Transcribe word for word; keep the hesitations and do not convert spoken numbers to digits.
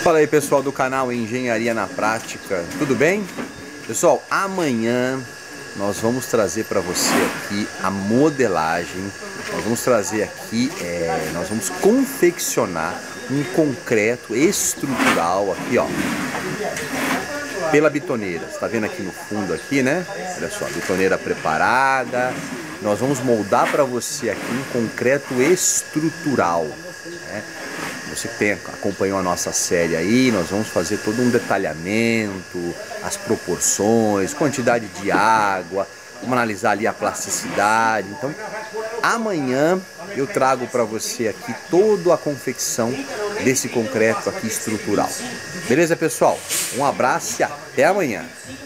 Fala aí, pessoal do canal Engenharia na Prática, tudo bem? Pessoal, amanhã nós vamos trazer para você aqui a modelagem. Nós vamos trazer aqui, é, nós vamos confeccionar um concreto estrutural aqui, ó, pela bitoneira. Você tá vendo aqui no fundo aqui, né? Olha só, bitoneira preparada. Nós vamos moldar para você aqui um concreto estrutural, né? Você que tem, acompanhou a nossa série aí, nós vamos fazer todo um detalhamento, as proporções, quantidade de água, vamos analisar ali a plasticidade. Então, amanhã eu trago para você aqui toda a confecção desse concreto aqui estrutural. Beleza, pessoal? Um abraço e até amanhã.